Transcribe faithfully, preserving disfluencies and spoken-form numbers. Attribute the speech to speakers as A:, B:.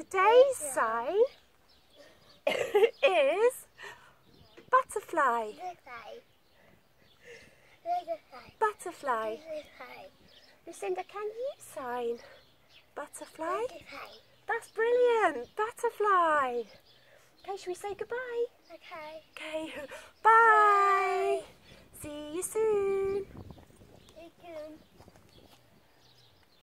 A: today's sign is butterfly. Butterfly. Lucinda, can you sign butterfly? That's brilliant. Butterfly. Okay, shall we say goodbye?
B: Okay.